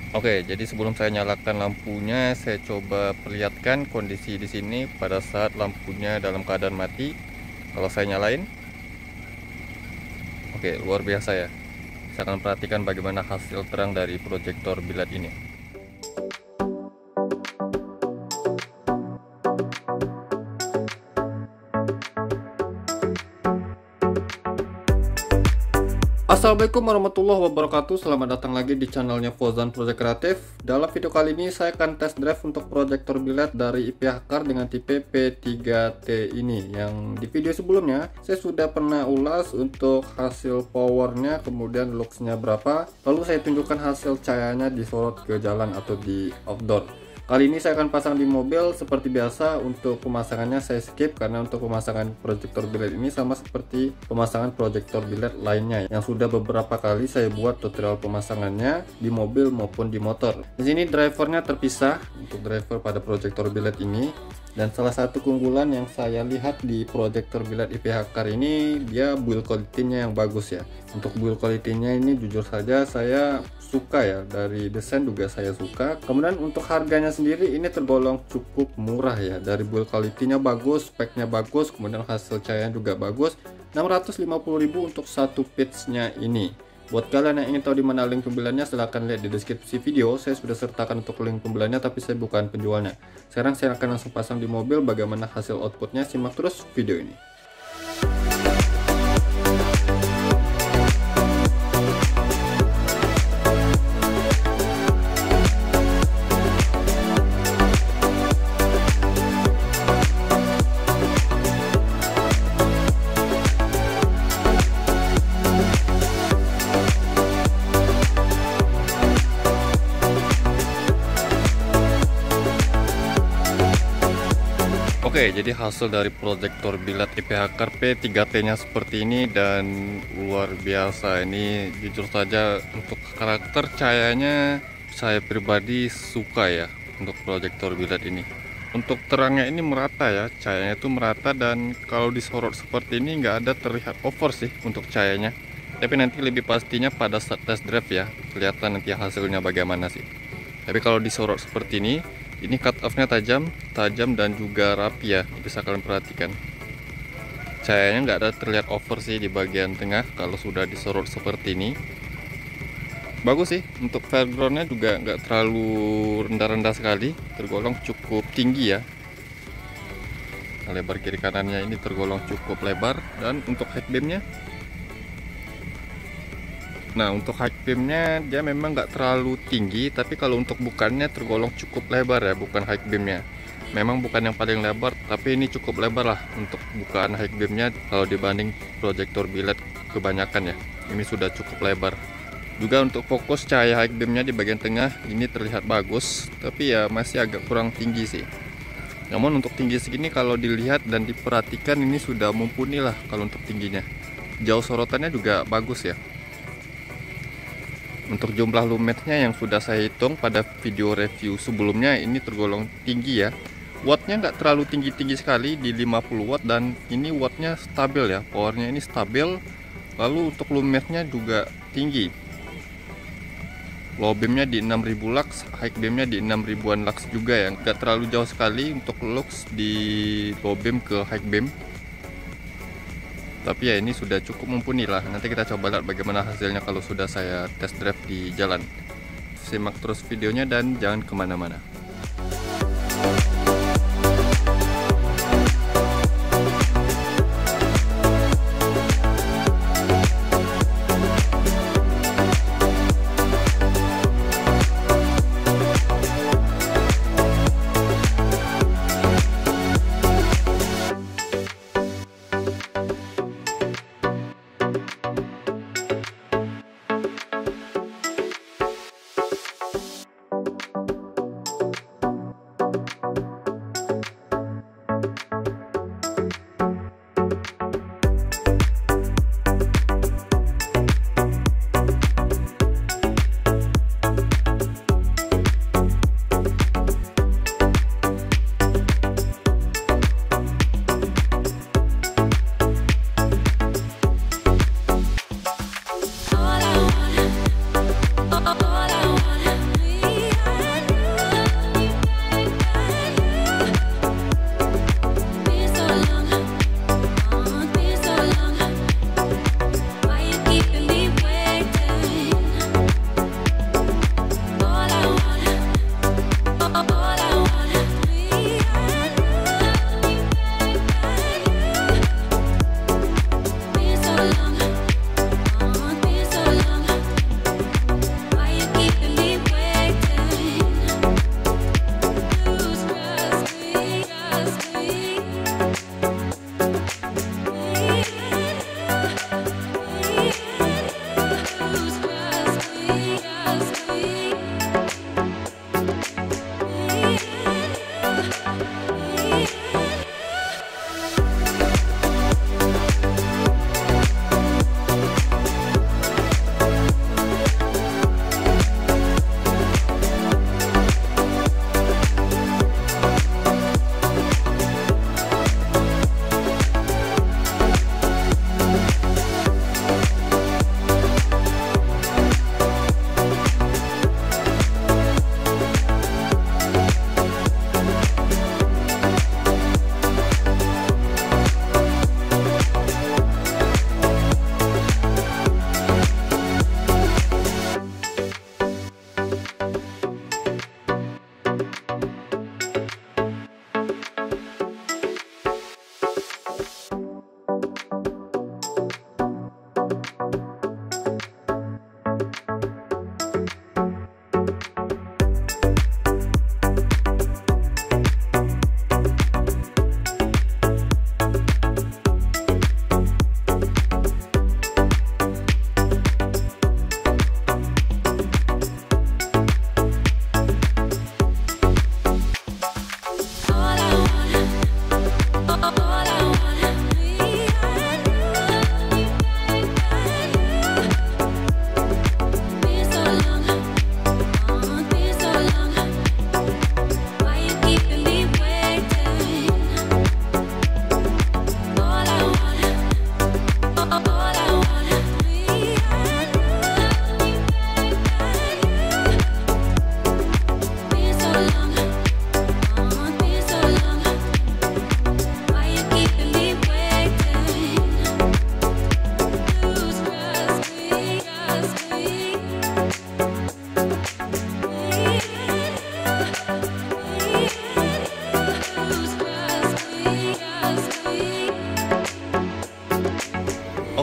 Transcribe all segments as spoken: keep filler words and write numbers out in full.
Oke, jadi sebelum saya nyalakan lampunya, saya coba perlihatkan kondisi di sini pada saat lampunya dalam keadaan mati. Kalau saya nyalain, oke, luar biasa ya. Saya akan perhatikan bagaimana hasil terang dari proyektor biled ini. Assalamualaikum warahmatullahi wabarakatuh. Selamat datang lagi di channelnya Fauzan Project Kreatif. Dalam video kali ini saya akan test drive untuk proyektor biled dari I P H Car dengan tipe P tiga T ini. Yang di video sebelumnya saya sudah pernah ulas untuk hasil powernya, kemudian looksnya berapa, lalu saya tunjukkan hasil cahayanya disorot ke jalan atau di outdoor. Kali ini saya akan pasang di mobil. Seperti biasa, untuk pemasangannya saya skip karena untuk pemasangan proyektor biled ini sama seperti pemasangan proyektor biled lainnya yang sudah beberapa kali saya buat tutorial pemasangannya di mobil maupun di motor. Di sini drivernya terpisah untuk driver pada proyektor biled ini, dan salah satu keunggulan yang saya lihat di proyektor biled I P H Car ini, dia build quality-nya yang bagus ya. Untuk build quality-nya ini jujur saja saya suka ya, dari desain juga saya suka. Kemudian untuk harganya sendiri ini tergolong cukup murah ya, dari build quality-nya bagus, speknya bagus, kemudian hasil cahayanya juga bagus. enam ratus lima puluh ribu untuk satu piece-nya ini. Buat kalian yang ingin tahu di mana link pembeliannya, silahkan lihat di deskripsi video. Saya sudah sertakan untuk link pembeliannya, tapi saya bukan penjualnya. Sekarang saya akan langsung pasang di mobil. Bagaimana hasil outputnya, simak terus video ini. Oke, jadi hasil dari proyektor biled I P H Car P tiga T nya seperti ini, dan luar biasa. Ini jujur saja untuk karakter cahayanya saya pribadi suka ya untuk proyektor biled ini. Untuk terangnya ini merata ya, cahayanya itu merata, dan kalau disorot seperti ini nggak ada terlihat over sih untuk cahayanya. Tapi nanti lebih pastinya pada saat test drive ya, kelihatan nanti hasilnya bagaimana sih. Tapi kalau disorot seperti ini, ini cut off-nya tajam, tajam dan juga rapi ya. Bisa kalian perhatikan. Cahayanya nggak ada terlihat over sih di bagian tengah kalau sudah disorot seperti ini. Bagus sih. Untuk foreground-nya juga nggak terlalu rendah-rendah sekali, tergolong cukup tinggi ya. Lebar kiri kanannya ini tergolong cukup lebar, dan untuk head beam-nya, nah untuk high beam-nya dia memang nggak terlalu tinggi, tapi kalau untuk bukannya tergolong cukup lebar ya, bukan high beam-nya. Memang bukan yang paling lebar, tapi ini cukup lebar lah untuk bukaan high beam-nya kalau dibanding proyektor biled kebanyakan ya. Ini sudah cukup lebar. Juga untuk fokus cahaya high beam-nya di bagian tengah ini terlihat bagus, tapi ya masih agak kurang tinggi sih. Namun untuk tinggi segini kalau dilihat dan diperhatikan ini sudah mumpuni lah kalau untuk tingginya. Jauh sorotannya juga bagus ya. Untuk jumlah lumetnya yang sudah saya hitung pada video review sebelumnya, ini tergolong tinggi ya. Wattnya nggak terlalu tinggi-tinggi sekali di lima puluh watt, dan ini wattnya stabil ya, powernya ini stabil. Lalu untuk lumetnya juga tinggi. Low beamnya di enam ribu lux, high beamnya di enam ribuan lux juga ya. Nggak terlalu jauh sekali untuk lux di low beam ke high beam. Tapi ya ini sudah cukup mumpuni lah. Nanti kita coba lihat bagaimana hasilnya kalau sudah saya test drive di jalan. Simak terus videonya dan jangan kemana-mana.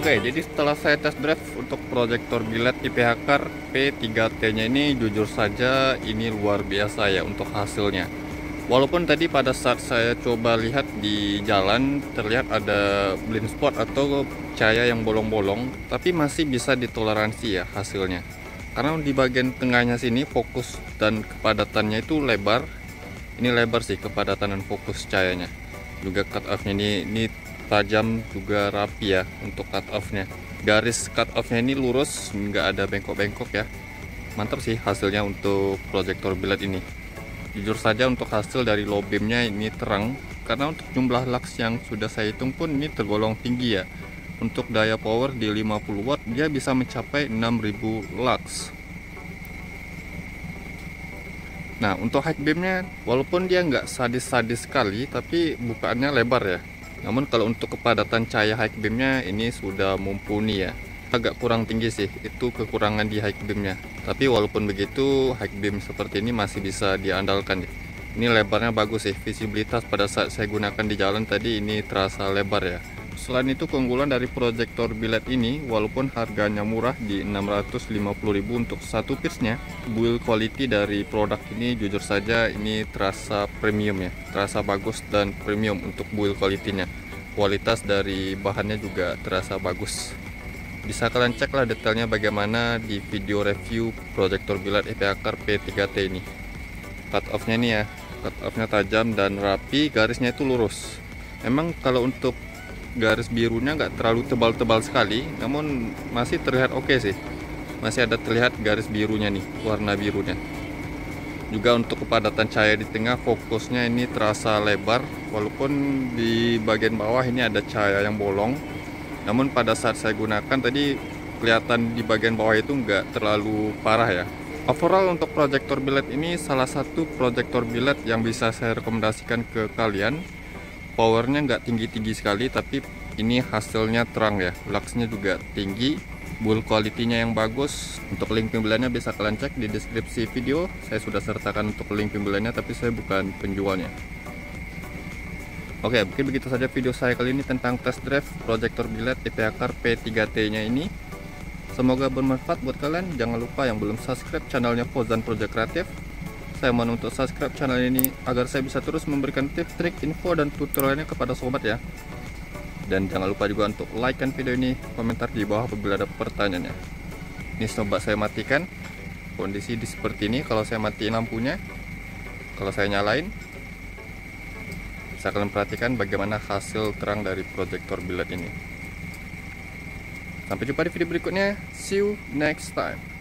Oke, jadi setelah saya test drive untuk proyektor biled I P H Car P tiga T nya ini, jujur saja ini luar biasa ya untuk hasilnya. Walaupun tadi pada saat saya coba lihat di jalan terlihat ada blind spot atau cahaya yang bolong-bolong, tapi masih bisa ditoleransi ya hasilnya. Karena di bagian tengahnya sini fokus dan kepadatannya itu lebar. Ini lebar sih kepadatan dan fokus cahayanya. Juga cut off-nya ini, ini tajam juga rapi ya untuk cut off-nya. Garis cut off-nya ini lurus, nggak ada bengkok-bengkok ya. Mantap sih hasilnya untuk proyektor biled ini. Jujur saja untuk hasil dari low beam-nya ini terang, karena untuk jumlah lux yang sudah saya hitung pun ini tergolong tinggi ya. Untuk daya power di lima puluh watt dia bisa mencapai enam ribu lux. Nah, untuk high beam-nya walaupun dia nggak sadis-sadis sekali, tapi bukaannya lebar ya. Namun kalau untuk kepadatan cahaya high beam-nya ini sudah mumpuni ya. Agak kurang tinggi sih, itu kekurangan di high beam-nya. Tapi walaupun begitu, high beam seperti ini masih bisa diandalkan ya. Ini lebarnya bagus sih, visibilitas pada saat saya gunakan di jalan tadi ini terasa lebar ya. Selain itu keunggulan dari proyektor biled ini, walaupun harganya murah di enam ratus lima puluh ribu untuk satu piece-nya, build quality dari produk ini jujur saja ini terasa premium ya, terasa bagus dan premium untuk build quality-nya. Kualitas dari bahannya juga terasa bagus. Bisa kalian cek lah detailnya bagaimana di video review proyektor biled I P H Car P tiga T ini. Cut off-nya nih ya, cut off-nya tajam dan rapi, garisnya itu lurus. Memang kalau untuk garis birunya nggak terlalu tebal-tebal sekali, namun masih terlihat oke okay sih. Masih ada terlihat garis birunya nih, warna birunya. Juga untuk kepadatan cahaya di tengah, fokusnya ini terasa lebar, walaupun di bagian bawah ini ada cahaya yang bolong. Namun pada saat saya gunakan tadi kelihatan di bagian bawah itu nggak terlalu parah ya. Overall untuk proyektor biled ini salah satu proyektor biled yang bisa saya rekomendasikan ke kalian. Powernya nggak tinggi-tinggi sekali, tapi ini hasilnya terang ya. Luxnya juga tinggi, build quality-nya yang bagus. Untuk link pembeliannya bisa kalian cek di deskripsi video. Saya sudah sertakan untuk link pembeliannya, tapi saya bukan penjualnya. Oke, mungkin begitu saja video saya kali ini tentang test drive proyektor biled I P H Car P tiga T nya ini. Semoga bermanfaat buat kalian. Jangan lupa yang belum subscribe channelnya Fozan Project Kreatif, saya mohon untuk subscribe channel ini agar saya bisa terus memberikan tips, trik, info, dan tutorialnya kepada sobat ya. Dan jangan lupa juga untuk like kan video ini, komentar di bawah apabila ada pertanyaannya. Ini coba saya matikan. Kondisi di seperti ini kalau saya matiin lampunya. Kalau saya nyalain, bisa kalian perhatikan bagaimana hasil terang dari proyektor biled ini. Sampai jumpa di video berikutnya. See you next time.